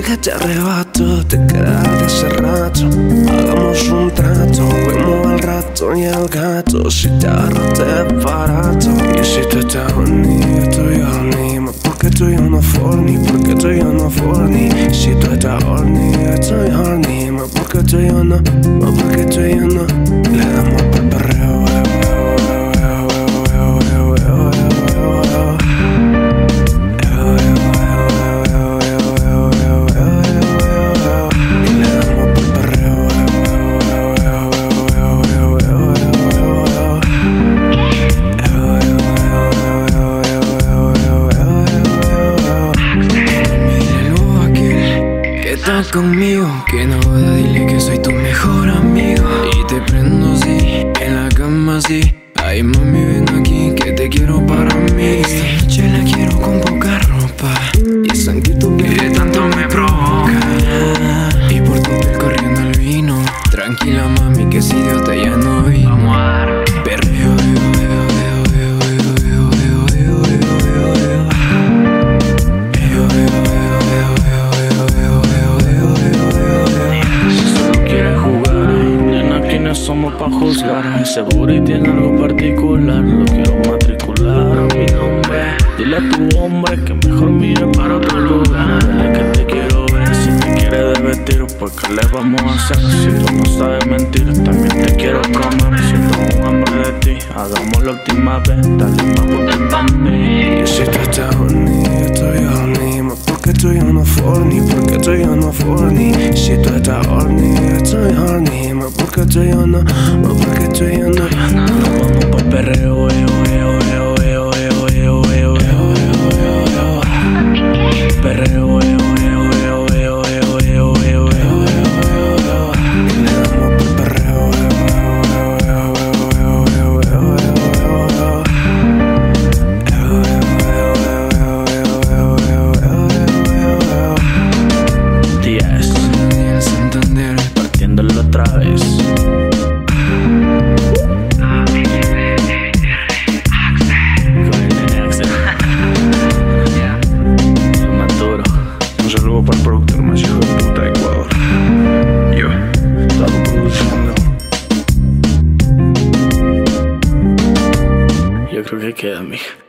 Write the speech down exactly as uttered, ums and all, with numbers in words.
que te arrebato, te quedas de hace rato. Hagamos un trato, vemos al rato y al gato. Si te agarro te barato. Y si tú estás horny, yo estoy horny. Más porque tú y yo no forni, porque tú y yo no forni. Si tú estás horny, yo estoy horny. Más porque tú y yo no, más porque tú y yo no. Le damos pa'l perreo, estás conmigo, que no joda, dile que soy tu mejor amigo. Y te prendo así, en la cama así. Ay mami, ven aquí, que te quiero para mí. Esta noche la quiero con poca ropa. Y el sanguito que tanto me provoca. Y por tu piel corriendo el vino. Tranquila mami, que ese idiota ya no vino. Vamos a dar perreo, somos pa' juzgar. Ese booty tiene algo particular. Lo quiero matricular a mi nombre. Dile a tu hombre que mejor mire para otro lugar. Dile que te quiero ver. Si te quiere desvestir, pues ¿qué le vamos a hacer? Si tú no sabes mentir, también te quiero comer. Siento un hambre de ti, hagamos la última vez. Dale más vuelta pa' mí. Y si tú estás horny, yo estoy horny. Más porque tú y yo no forni, porque tú y yo no forni. Si tú estás horny, yo estoy horny. Más porque tú y yo no, más porque tú y yo no. Nos vamos pa' perreo, eo, eo, eo, eo, eo, eo, eo, eo, perreo, eo, eo, eo, eo, eo, eo, eo, eo. Y le damos pa'l perreo, Díaz, Daniel Santander, partiéndolo otra vez. un saludo para el productor más hijo de puta de Ecuador. Yo, estaba produciendo. Yo creo que queda, mija.